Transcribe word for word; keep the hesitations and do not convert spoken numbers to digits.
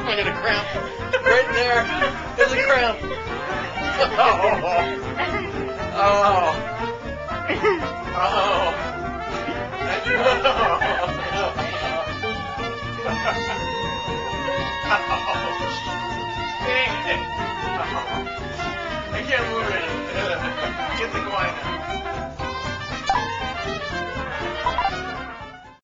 I got a cramp. Right there. There's a cramp. Oh. Oh. Oh. I can't move it. Get the coin.